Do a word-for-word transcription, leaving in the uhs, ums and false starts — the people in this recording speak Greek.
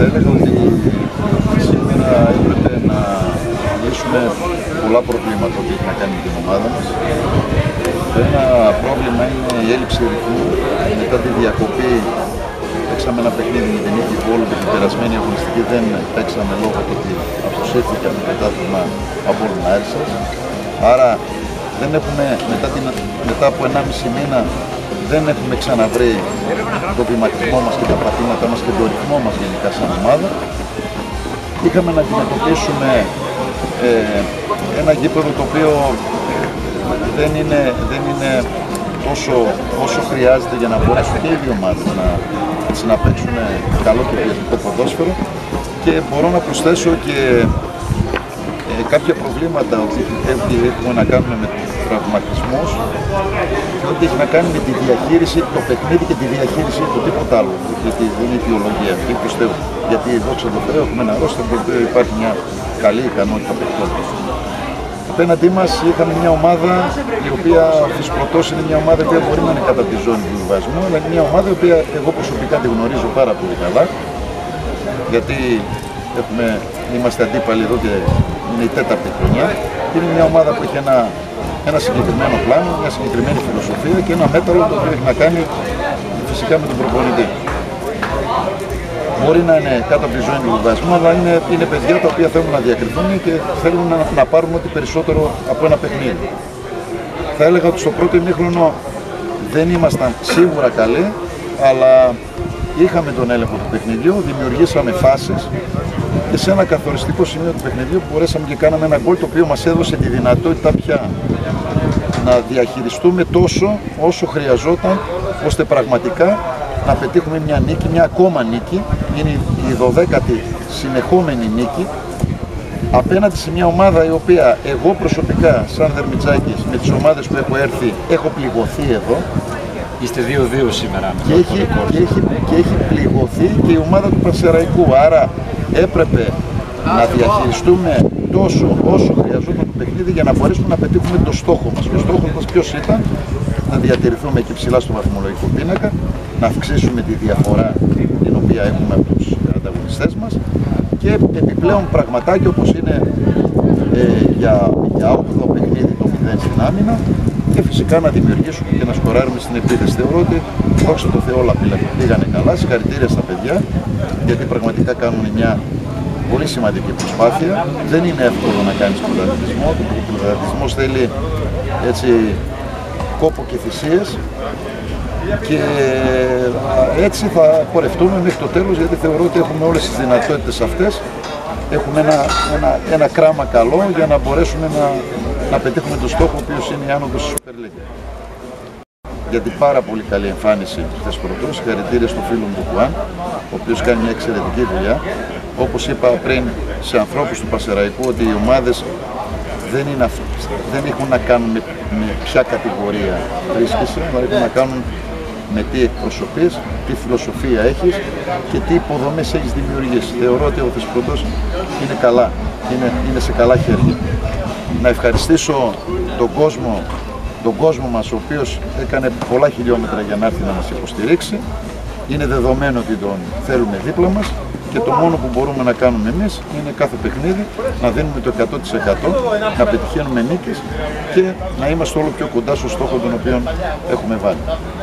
έλεγα ότι σήμερα έπρεπε να λύσουμε πολλά προβλήματα που έχει να κάνει με την ομάδα μας. Ένα πρόβλημα είναι η έλλειψη ρυθμού. Μετά τη διακοπή παίξαμε ένα παιχνίδι με την νίκη Βόλου και την περασμένη αγωνιστική δεν παίξαμε λόγω του ότι αποσύρθηκαμε το πρωτάθλημα από τον Άρισσας. Άρα δεν έχουμε, μετά, την, μετά από ενάμιση μήνα δεν έχουμε ξαναβρει το βηματισμό μας και τα πατήματά μας και το ρυθμό μας γενικά σαν ομάδα. Είχαμε να αντιμετωπίσουμε ε, ένα γήπεδο το οποίο δεν είναι, δεν είναι τόσο όσο χρειάζεται για να μπορέσουν και οι δύο ομάδες να, να παίξουν καλό και ποιοτικό ποδόσφαιρο, και μπορώ να προσθέσω και ε, κάποια προβλήματα ότι έχουμε να κάνουμε με τους τραυματισμούς και ότι έχει να κάνει με τη διαχείριση, το παιχνίδι και τη διαχείριση του, τίποτα άλλο. Γιατί δεν είναι αιτιολογία αυτή, πιστεύω. Γιατί δόξα τω Θεώ έχουμε ένα ρόστερ το οποίο υπάρχει μια καλή ικανότητα παιχτών. Απέναντί μας είχαμε μια ομάδα η οποία Φυσπρωτός είναι μια ομάδα που μπορεί να είναι κατά τη ζώνη του βιβασμού, αλλά είναι μια ομάδα η οποία εγώ προσωπικά τη γνωρίζω πάρα πολύ καλά, γιατί έχουμε, είμαστε αντίπαλοι εδώ και είναι η τέταρτη χρονιά. Είναι μια ομάδα που έχει ένα, ένα συγκεκριμένο πλάνο, μια συγκεκριμένη φιλοσοφία και ένα μέταλλο το οποίο έχει να κάνει φυσικά με τον προπονητή. Μπορεί να είναι κάτω από τη ζώνη του βιβασμού, αλλά είναι, είναι παιδιά τα οποία θέλουν να διακριθούν και θέλουν να, να πάρουν ό,τι περισσότερο από ένα παιχνίδι. Θα έλεγα ότι στο πρώτο ημίχρονο δεν ήμασταν σίγουρα καλοί, αλλά είχαμε τον έλεγχο του παιχνιδιού, δημιουργήσαμε φάσεις και σε ένα καθοριστικό σημείο του παιχνιδιού μπορέσαμε και κάναμε ένα γκολ το οποίο μας έδωσε τη δυνατότητα πια να διαχειριστούμε τόσο όσο χρειαζόταν, ώστε πραγματικά να πετύχουμε μια νίκη, μια ακόμα νίκη. Είναι η δωδέκατη συνεχόμενη νίκη απέναντι σε μια ομάδα η οποία εγώ προσωπικά σαν Δερμιτζάκης με τις ομάδες που έχω έρθει έχω πληγωθεί εδώ. Είστε δύο δύο σήμερα. Και έχει, και, έχει, και έχει πληγωθεί και η ομάδα του Πανσεραϊκού. Άρα έπρεπε να διαχειριστούμε τόσο όσο χρειαζόταν το παιχνίδι για να μπορέσουμε να πετύχουμε το στόχο μας. Και ο στόχος μας ποιος ήταν? Να διατηρηθούμε εκεί ψηλά στο βαθμολογικό πίνακα, να αυξήσουμε τη διαφορά την οποία έχουμε από τους ανταγωνιστές μας και επιπλέον πραγματάκια όπως είναι ε, για, για όγδοο παιχνίδι το μηδέν στην άμυνα και φυσικά να δημιουργήσουμε και να σκοράρουμε στην επίθεση. Θεωρώ ότι δόξα τω Θεώ όλα πήγανε καλά. Συγχαρητήρια στα παιδιά, γιατί πραγματικά κάνουν μια πολύ σημαντική προσπάθεια. Δεν είναι εύκολο να κάνεις πρωταθλητισμό. Ο πρωταθλητισμός θέλει έτσι κόπο και θυσίες και έτσι θα πορευτούμε μέχρι το τέλος, γιατί θεωρώ ότι έχουμε όλες τις δυνατότητες αυτές. Έχουμε ένα, ένα, ένα κράμα καλό για να μπορέσουμε να, να πετύχουμε το στόχο ο οποίος είναι η άνοδος της Super League. Για την πάρα πολύ καλή εμφάνιση του Θεσπρωτού, συγχαρητήρια στον φίλο μου του Κουάν, ο οποίος κάνει μια εξαιρετική δουλειά. Όπως είπα πριν σε ανθρώπους του Πανσεραϊκού, ότι οι ομάδες δεν, είναι, δεν έχουν να κάνουν με, με ποια κατηγορία βρίσκεσαι, αλλά έχουν να κάνουν με τι εκπροσωπείς, τι φιλοσοφία έχεις και τι υποδομές έχεις δημιουργήσει. Θεωρώ ότι ο Θεσπρωτός είναι καλά, είναι, είναι σε καλά χέρια. Να ευχαριστήσω τον κόσμο, τον κόσμο μας, ο οποίος έκανε πολλά χιλιόμετρα για να έρθει να μας υποστηρίξει. Είναι δεδομένο ότι τον θέλουμε δίπλα μας και το μόνο που μπορούμε να κάνουμε εμείς είναι κάθε παιχνίδι να δίνουμε το εκατό τοις εκατό, να πετυχαίνουμε νίκες και να είμαστε όλο πιο κοντά στο στόχο τον οποίο έχουμε βάλει.